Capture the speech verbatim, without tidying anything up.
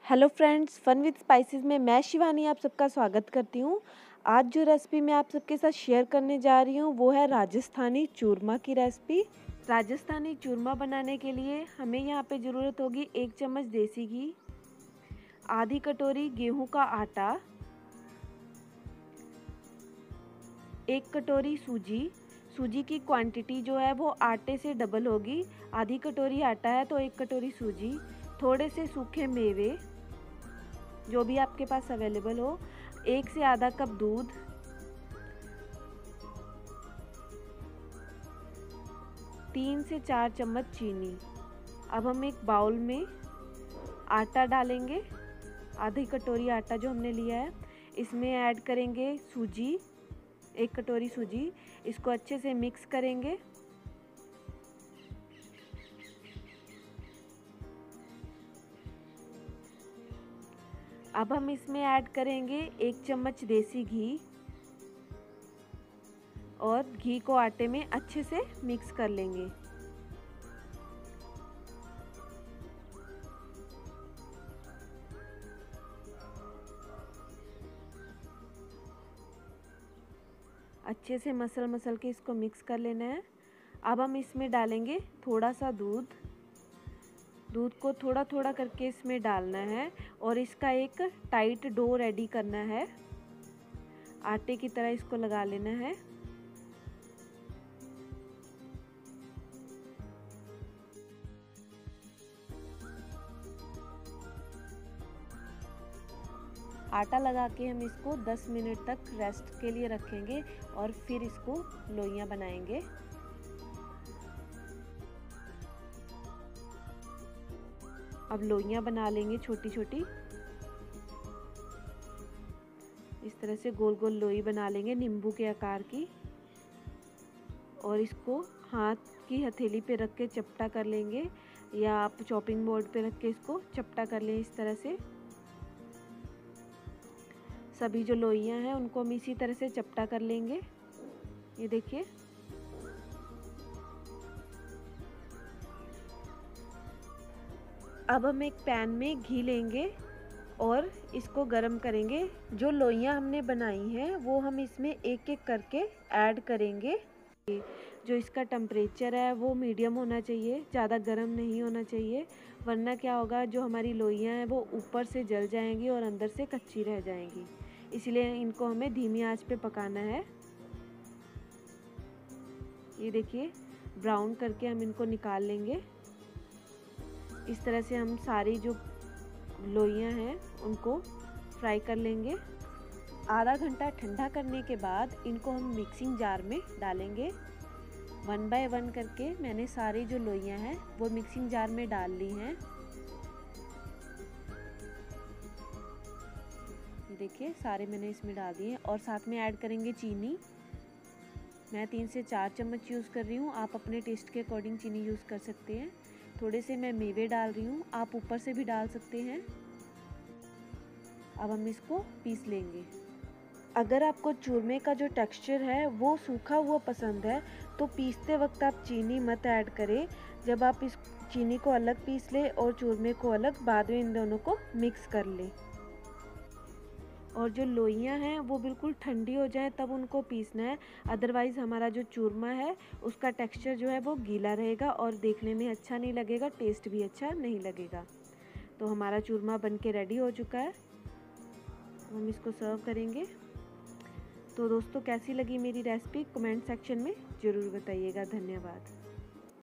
Hello friends, fun with spices में मैं शिवानी आप सबका स्वागत करती हूँ। आज जो रेसिपी मैं आप सबके साथ शेयर करने जा रही हूँ वो है राजस्थानी चूरमा की रेसिपी। राजस्थानी चूरमा बनाने के लिए हमें यहाँ पे ज़रूरत होगी एक चम्मच देसी घी, आधी कटोरी गेहूं का आटा, एक कटोरी सूजी। सूजी की क्वांटिटी जो है वो आटे से डबल होगी। आधी कटोरी आटा है तो एक कटोरी सूजी, थोड़े से सूखे मेवे जो भी आपके पास अवेलेबल हो, एक से आधा कप दूध, तीन से चार चम्मच चीनी। अब हम एक बाउल में आटा डालेंगे, आधी कटोरी आटा जो हमने लिया है इसमें ऐड करेंगे सूजी, एक कटोरी सूजी। इसको अच्छे से मिक्स करेंगे। अब हम इसमें ऐड करेंगे एक चम्मच देसी घी और घी को आटे में अच्छे से मिक्स कर लेंगे। अच्छे से मसल मसल के इसको मिक्स कर लेना है। अब हम इसमें डालेंगे थोड़ा सा दूध। दूध को थोड़ा थोड़ा करके इसमें डालना है और इसका एक टाइट डो रेडी करना है। आटे की तरह इसको लगा लेना है। आटा लगा के हम इसको दस मिनट तक रेस्ट के लिए रखेंगे और फिर इसको लोइयां बनाएंगे। अब लोइयां बना लेंगे छोटी छोटी। इस तरह से गोल गोल लोई बना लेंगे नींबू के आकार की और इसको हाथ की हथेली पे रख के चपटा कर लेंगे या आप चॉपिंग बोर्ड पे रख के इसको चपटा कर लें। इस तरह से सभी जो लोइयां हैं उनको हम इसी तरह से चपटा कर लेंगे। ये देखिए, अब हम एक पैन में घी लेंगे और इसको गरम करेंगे। जो लोइयां हमने बनाई हैं वो हम इसमें एक एक करके ऐड करेंगे। जो इसका टेम्परेचर है वो मीडियम होना चाहिए, ज़्यादा गर्म नहीं होना चाहिए, वरना क्या होगा, जो हमारी लोइयां हैं वो ऊपर से जल जाएंगी और अंदर से कच्ची रह जाएंगी। इसलिए इनको हमें धीमी आंच पे पकाना है। ये देखिए, ब्राउन करके हम इनको निकाल लेंगे। इस तरह से हम सारी जो लोइयां हैं उनको फ्राई कर लेंगे। आधा घंटा ठंडा करने के बाद इनको हम मिक्सिंग जार में डालेंगे। वन बाय वन करके मैंने सारी जो लोइयां हैं वो मिक्सिंग जार में डाल ली हैं। देखिए, सारे मैंने इसमें डाल दिए और साथ में ऐड करेंगे चीनी। मैं तीन से चार चम्मच यूज़ कर रही हूँ, आप अपने टेस्ट के अकॉर्डिंग चीनी यूज़ कर सकते हैं। थोड़े से मैं मेवे डाल रही हूँ, आप ऊपर से भी डाल सकते हैं। अब हम इसको पीस लेंगे। अगर आपको चूरमे का जो टेक्सचर है वो सूखा हुआ पसंद है तो पीसते वक्त आप चीनी मत ऐड करें। जब आप इस चीनी को अलग पीस लें और चूरमे को अलग, बाद में इन दोनों को मिक्स कर लें। और जो लोइयां हैं वो बिल्कुल ठंडी हो जाए तब उनको पीसना है, अदरवाइज़ हमारा जो चूरमा है उसका टेक्सचर जो है वो गीला रहेगा और देखने में अच्छा नहीं लगेगा, टेस्ट भी अच्छा नहीं लगेगा। तो हमारा चूरमा बनके रेडी हो चुका है, हम इसको सर्व करेंगे। तो दोस्तों, कैसी लगी मेरी रेसिपी कमेंट सेक्शन में ज़रूर बताइएगा। धन्यवाद।